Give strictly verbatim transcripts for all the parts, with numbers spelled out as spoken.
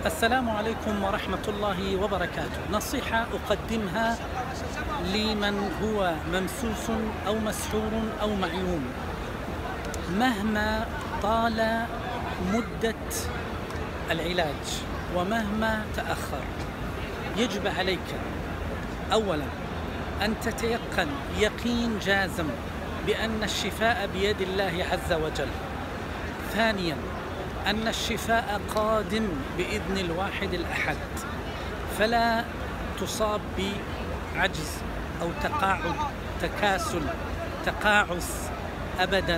السلام عليكم ورحمة الله وبركاته. نصيحة أقدمها لمن هو ممسوس أو مسحور أو معيوم. مهما طال مدة العلاج ومهما تأخر، يجب عليك أولا أن تتيقن يقين جازم بأن الشفاء بيد الله عز وجل. ثانيا أن الشفاء قادم بإذن الواحد الأحد، فلا تصاب بعجز أو تقاعد، تكاسل، تقاعس أبدا.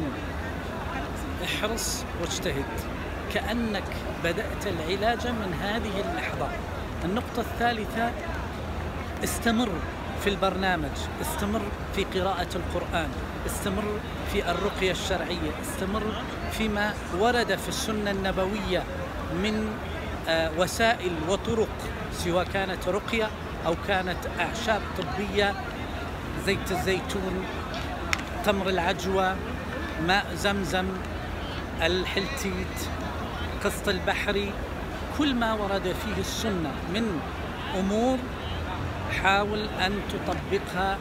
احرص واجتهد كأنك بدأت العلاج من هذه اللحظة. النقطة الثالثة، استمر في البرنامج، استمر في قراءة القرآن، استمر في الرقية الشرعية، استمر فيما ورد في السنة النبوية من وسائل وطرق، سواء كانت رقية أو كانت أعشاب طبية، زيت الزيتون، تمر العجوة، ماء زمزم، الحلتيت، قسط البحري، كل ما ورد فيه السنة من أمور حاول أن تطبقها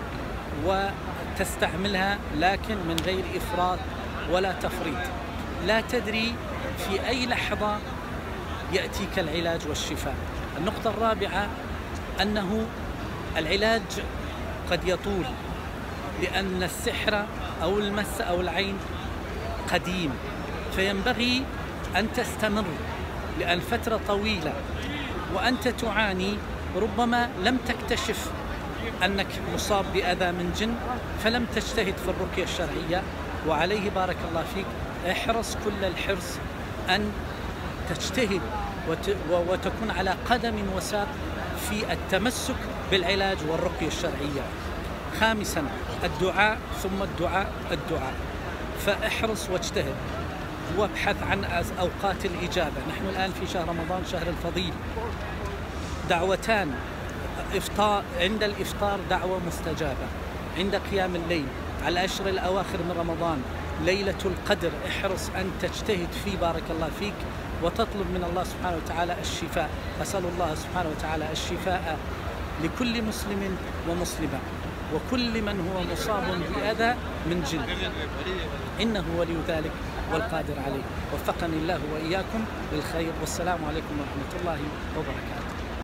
وتستعملها، لكن من غير إفراط ولا تفريط. لا تدري في أي لحظة يأتيك العلاج والشفاء. النقطة الرابعة، أنه العلاج قد يطول، لأن السحر أو المس أو العين قديم، فينبغي أن تستمر لأن فترة طويلة وأنت تعاني. ربما لم تكتشف أنك مصاب بأذى من جن فلم تجتهد في الرقية الشرعية، وعليه بارك الله فيك احرص كل الحرص أن تجتهد وتكون على قدم وساق في التمسك بالعلاج والرقية الشرعية. خامسا، الدعاء ثم الدعاء الدعاء، فاحرص واجتهد وابحث عن أوقات الإجابة. نحن الآن في شهر رمضان، شهر الفضيل، دعوتان، إفطار، عند الإفطار دعوة مستجابة، عند قيام الليل، على الأشهر الأواخر من رمضان، ليلة القدر، احرص أن تجتهد فيه بارك الله فيك وتطلب من الله سبحانه وتعالى الشفاء. أسأل الله سبحانه وتعالى الشفاء لكل مسلم ومسلمة وكل من هو مصاب بأذى من جن، إنه ولي ذلك والقادر عليه. وفقني الله وإياكم للخير، والسلام عليكم ورحمة الله وبركاته.